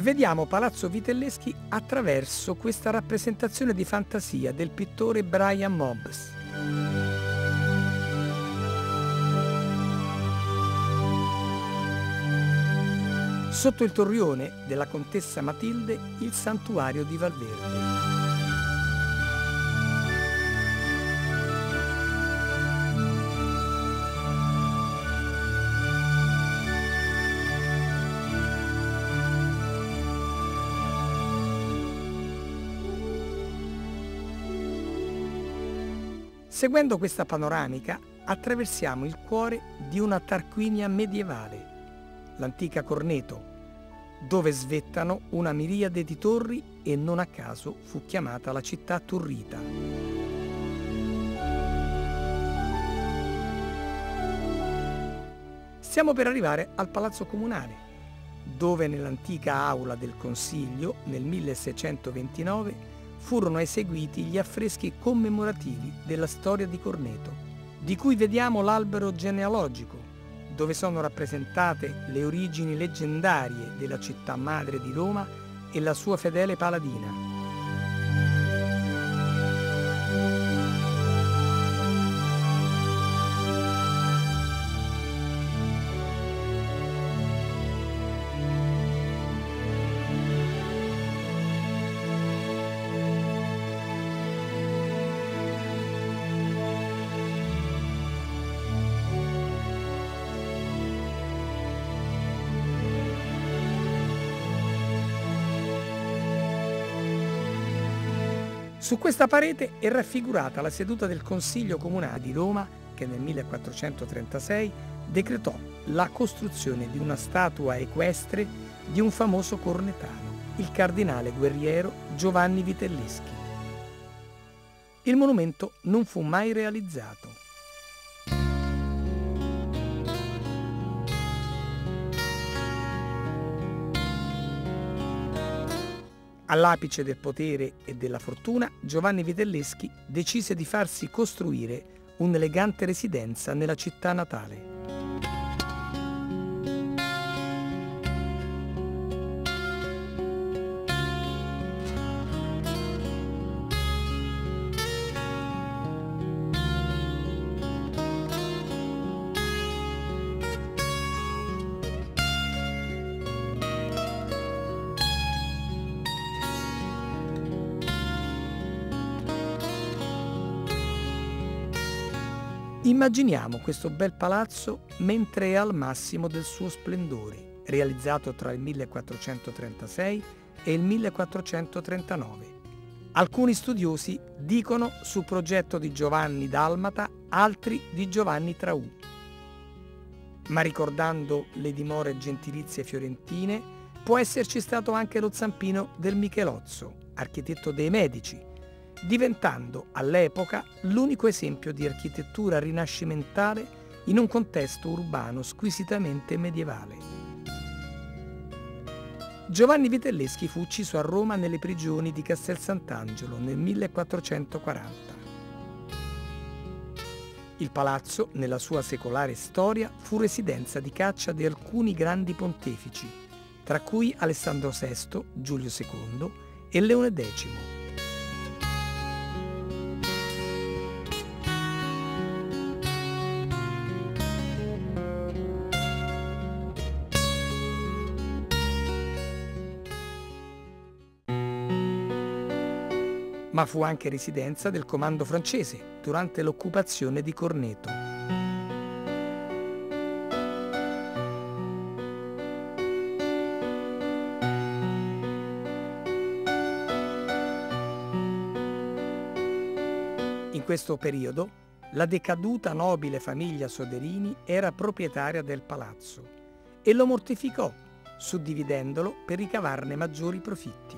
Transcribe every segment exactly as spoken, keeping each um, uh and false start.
Vediamo Palazzo Vitelleschi attraverso questa rappresentazione di fantasia del pittore Brian Mobbs. Sotto il torrione della contessa Matilde, il santuario di Valverde. Seguendo questa panoramica, attraversiamo il cuore di una Tarquinia medievale, l'antica Corneto, dove svettano una miriade di torri e non a caso fu chiamata la città turrita. Stiamo per arrivare al Palazzo Comunale, dove nell'antica aula del Consiglio nel milleseicentoventinove furono eseguiti gli affreschi commemorativi della storia di Corneto, di cui vediamo l'albero genealogico, dove sono rappresentate le origini leggendarie della città madre di Roma e la sua fedele paladina. Su questa parete è raffigurata la seduta del Consiglio Comunale di Roma che nel millequattrocentotrentasei decretò la costruzione di una statua equestre di un famoso cornetano, il cardinale guerriero Giovanni Vitelleschi. Il monumento non fu mai realizzato. All'apice del potere e della fortuna, Giovanni Vitelleschi decise di farsi costruire un'elegante residenza nella città natale. Immaginiamo questo bel palazzo mentre è al massimo del suo splendore, realizzato tra il millequattrocentotrentasei e il millequattrocentotrentanove. Alcuni studiosi dicono su progetto di Giovanni Dalmata, altri di Giovanni Traù. Ma ricordando le dimore gentilizie fiorentine, può esserci stato anche lo zampino del Michelozzo, architetto dei Medici, diventando all'epoca l'unico esempio di architettura rinascimentale in un contesto urbano squisitamente medievale. Giovanni Vitelleschi fu ucciso a Roma nelle prigioni di Castel Sant'Angelo nel millequattrocentoquaranta. Il palazzo, nella sua secolare storia, fu residenza di caccia di alcuni grandi pontefici, tra cui Alessandro sesto, Giulio secondo e Leone decimo. Ma fu anche residenza del comando francese durante l'occupazione di Corneto. In questo periodo, la decaduta nobile famiglia Soderini era proprietaria del palazzo e lo mortificò, suddividendolo per ricavarne maggiori profitti.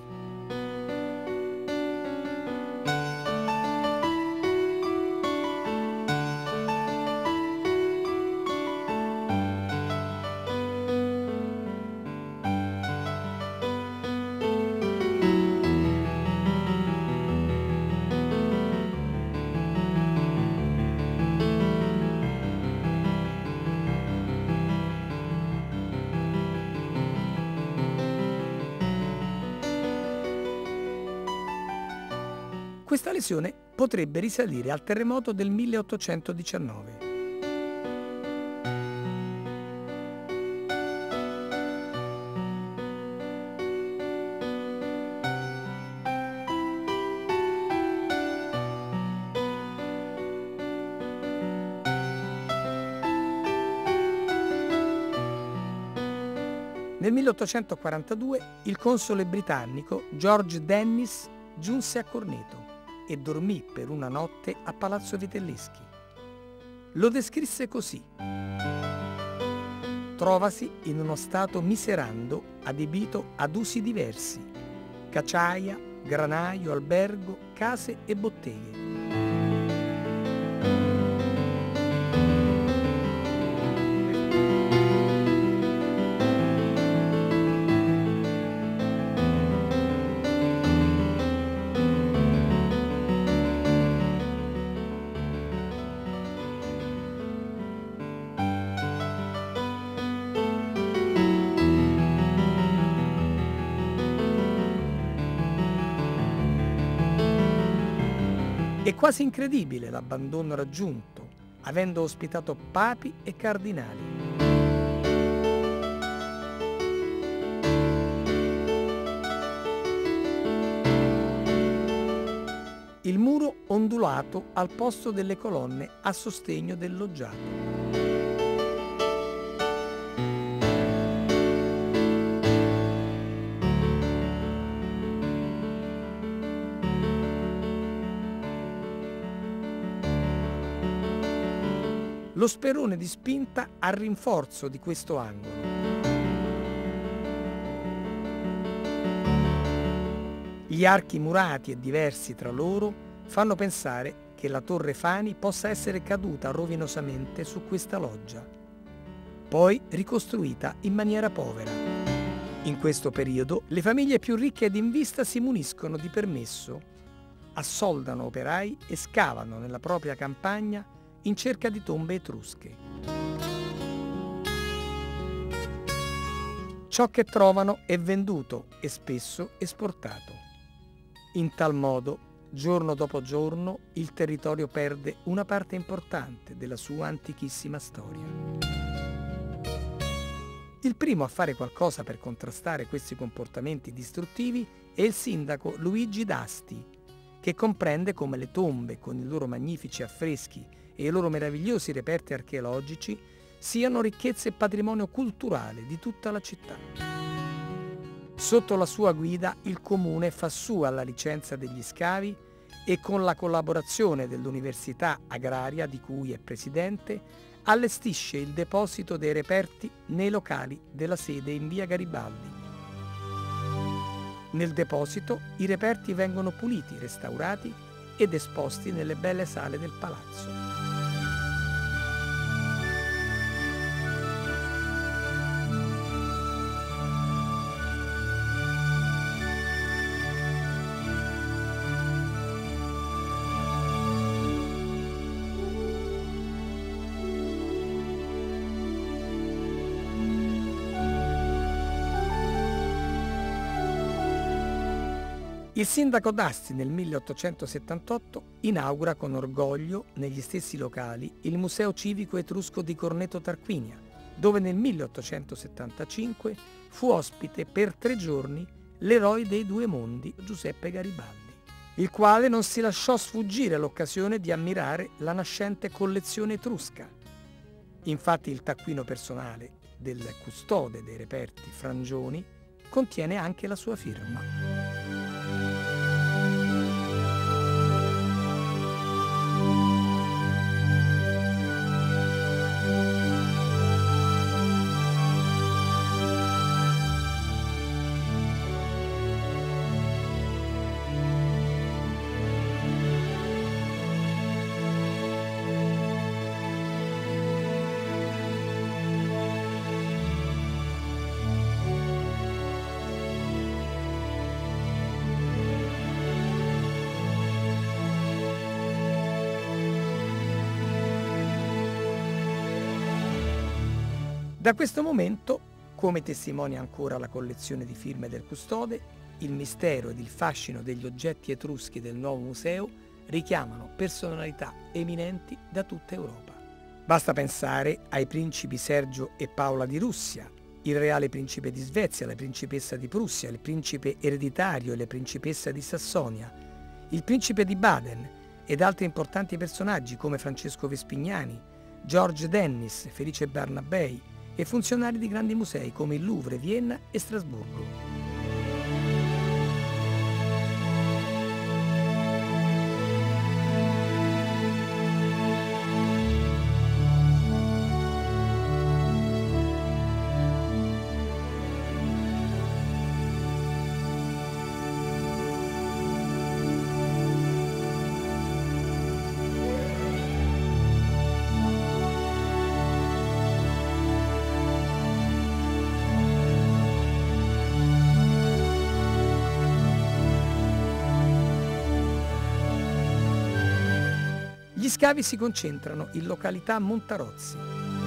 Questa lesione potrebbe risalire al terremoto del milleottocentodiciannove. Nel milleottocentoquarantadue il console britannico George Dennis giunse a Corneto e dormì per una notte a Palazzo Vitelleschi. Lo descrisse così: trovasi in uno stato miserando adibito ad usi diversi, caciaia, granaio, albergo, case e botteghe. È quasi incredibile l'abbandono raggiunto, avendo ospitato papi e cardinali. Il muro ondulato al posto delle colonne a sostegno del loggiato. Lo sperone di spinta a rinforzo di questo angolo. Gli archi murati e diversi tra loro fanno pensare che la torre Fani possa essere caduta rovinosamente su questa loggia, poi ricostruita in maniera povera. In questo periodo le famiglie più ricche ed in vista si muniscono di permesso, assoldano operai e scavano nella propria campagna in cerca di tombe etrusche. Ciò che trovano è venduto e spesso esportato. In tal modo, giorno dopo giorno, il territorio perde una parte importante della sua antichissima storia. Il primo a fare qualcosa per contrastare questi comportamenti distruttivi è il sindaco Luigi D'Asti, che comprende come le tombe con i loro magnifici affreschi e i loro meravigliosi reperti archeologici siano ricchezza e patrimonio culturale di tutta la città. Sotto la sua guida il comune fa sua la licenza degli scavi e con la collaborazione dell'Università Agraria di cui è presidente allestisce il deposito dei reperti nei locali della sede in via Garibaldi. Nel deposito i reperti vengono puliti, restaurati ed esposti nelle belle sale del palazzo. Il sindaco D'Asti nel milleottocentosettantotto inaugura con orgoglio negli stessi locali il Museo Civico Etrusco di Corneto Tarquinia, dove nel milleottocentosettantacinque fu ospite per tre giorni l'eroe dei due mondi Giuseppe Garibaldi, il quale non si lasciò sfuggire l'occasione di ammirare la nascente collezione etrusca. Infatti il taccuino personale del custode dei reperti Frangioni contiene anche la sua firma. Da questo momento Come testimonia ancora la collezione di firme del custode, il mistero ed il fascino degli oggetti etruschi del nuovo museo richiamano personalità eminenti da tutta Europa. Basta pensare ai principi Sergio e Paola di Russia, il reale principe di Svezia, la principessa di Prussia, il principe ereditario e la principessa di Sassonia, il principe di Baden ed altri importanti personaggi come Francesco Vespignani, George Dennis, Felice Barnabei e funzionari di grandi musei come il Louvre, Vienna e Strasburgo. Gli scavi si concentrano in località Montarozzi.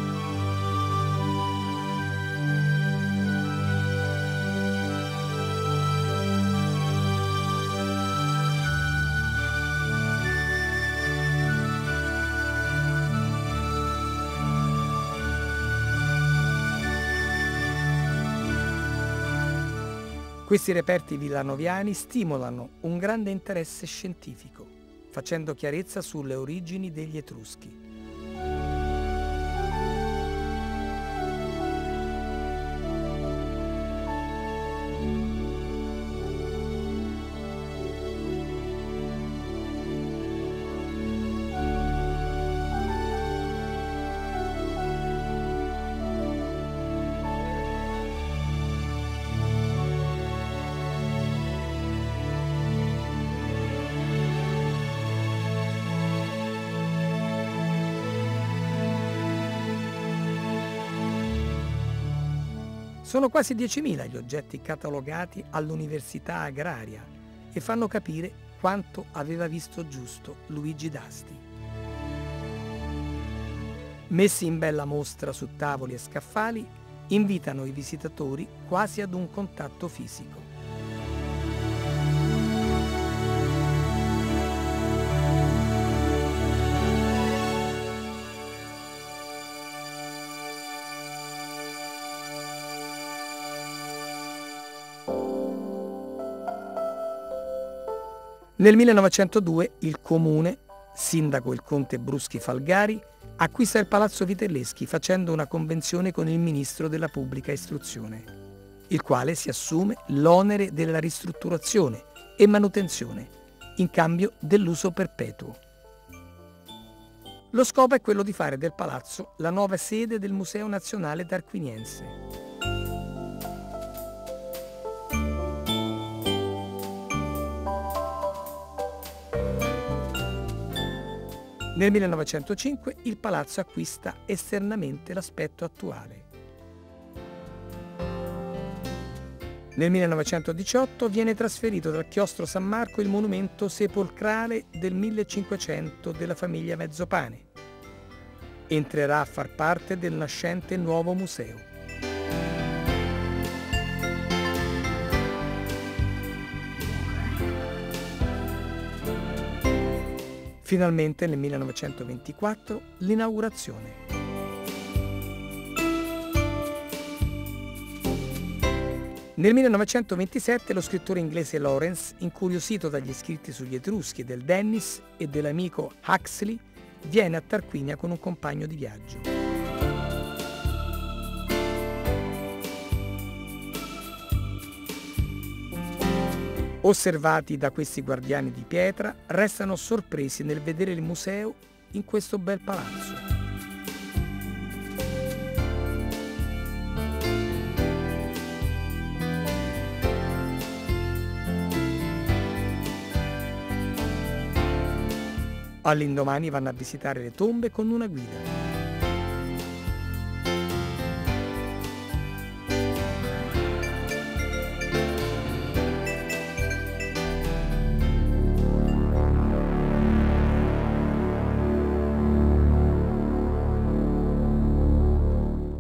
Questi reperti villanoviani stimolano un grande interesse scientifico, facendo chiarezza sulle origini degli Etruschi. Sono quasi diecimila gli oggetti catalogati all'Università Agraria e fanno capire quanto aveva visto giusto Luigi d'Asti. Messi in bella mostra su tavoli e scaffali, invitano i visitatori quasi ad un contatto fisico. Nel millenovecentodue il comune, sindaco il conte Bruschi Falgari, acquista il Palazzo Vitelleschi facendo una convenzione con il ministro della pubblica istruzione, il quale si assume l'onere della ristrutturazione e manutenzione in cambio dell'uso perpetuo. Lo scopo è quello di fare del palazzo la nuova sede del Museo Nazionale Tarquiniense. Nel millenovecentocinque il palazzo acquista esternamente l'aspetto attuale. Nel millenovecentodiciotto viene trasferito dal chiostro San Marco il monumento sepolcrale del millecinquecento della famiglia Mezzopane. Entrerà a far parte del nascente nuovo museo. Finalmente nel millenovecentoventiquattro l'inaugurazione. Nel millenovecentoventisette lo scrittore inglese Lawrence, incuriosito dagli scritti sugli Etruschi del Dennis e dell'amico Huxley, viene a Tarquinia con un compagno di viaggio. Osservati da questi guardiani di pietra, restano sorpresi nel vedere il museo in questo bel palazzo. All'indomani vanno a visitare le tombe con una guida.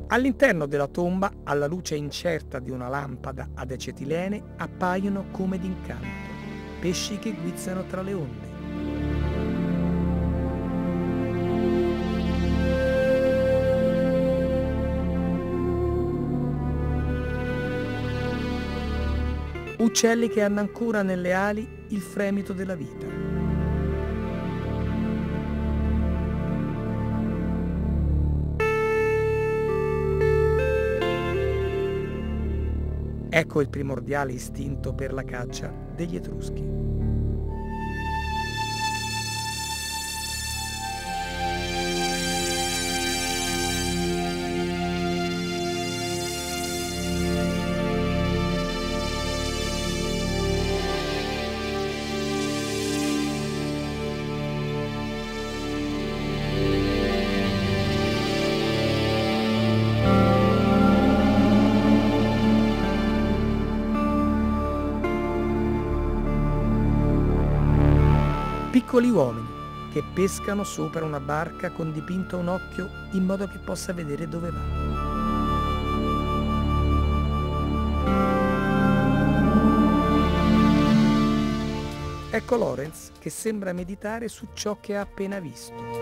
All'interno della tomba, alla luce incerta di una lampada ad acetilene, appaiono come d'incanto pesci che guizzano tra le onde. Uccelli che hanno ancora nelle ali il fremito della vita. Ecco il primordiale istinto per la caccia degli Etruschi. Piccoli uomini che pescano sopra una barca con dipinto un occhio in modo che possa vedere dove va. Ecco Lorenz che sembra meditare su ciò che ha appena visto.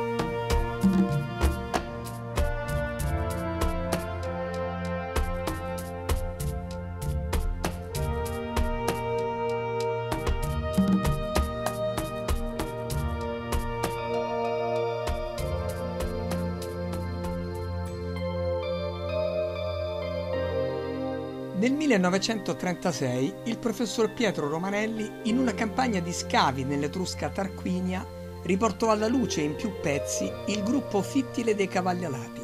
Nel millenovecentotrentasei il professor Pietro Romanelli, in una campagna di scavi nell'Etrusca Tarquinia, riportò alla luce in più pezzi il gruppo fittile dei cavalli alati.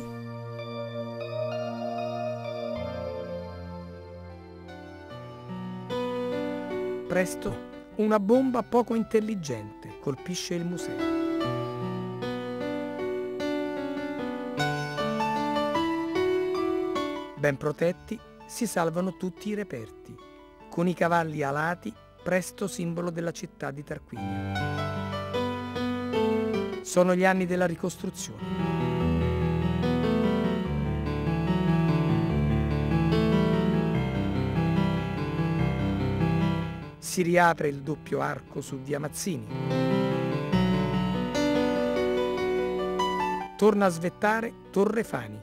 Presto una bomba poco intelligente colpisce il museo. Ben protetti, si salvano tutti i reperti, con i cavalli alati, presto simbolo della città di Tarquinia. Sono gli anni della ricostruzione. Si riapre il doppio arco su via Mazzini. Torna a svettare Torre Fani.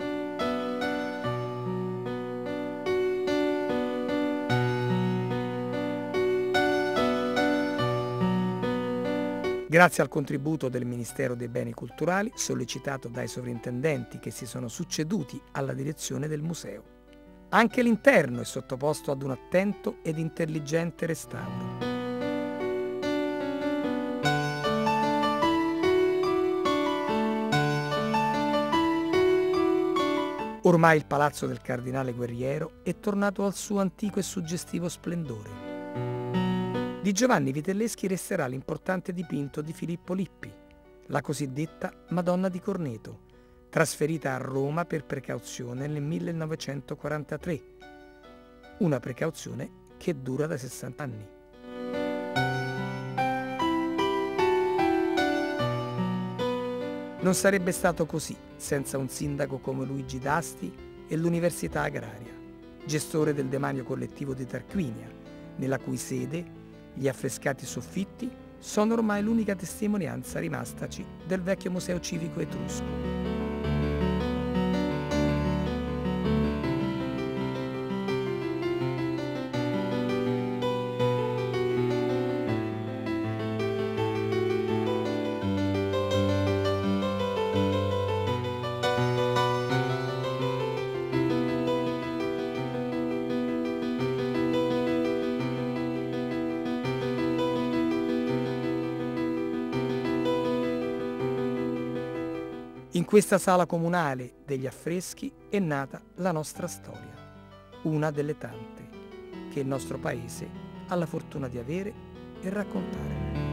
Grazie al contributo del Ministero dei Beni Culturali, sollecitato dai sovrintendenti che si sono succeduti alla direzione del museo. Anche l'interno è sottoposto ad un attento ed intelligente restauro. Ormai il palazzo del Cardinale Guerriero è tornato al suo antico e suggestivo splendore. Di Giovanni Vitelleschi resterà l'importante dipinto di Filippo Lippi, la cosiddetta Madonna di Corneto, trasferita a Roma per precauzione nel millenovecentoquarantatré, una precauzione che dura da sessanta anni. Non sarebbe stato così senza un sindaco come Luigi D'Asti e l'Università Agraria, gestore del demanio collettivo di Tarquinia, nella cui sede gli affrescati soffitti sono ormai l'unica testimonianza rimastaci del vecchio museo civico etrusco. In questa sala comunale degli affreschi è nata la nostra storia, una delle tante che il nostro paese ha la fortuna di avere e raccontare.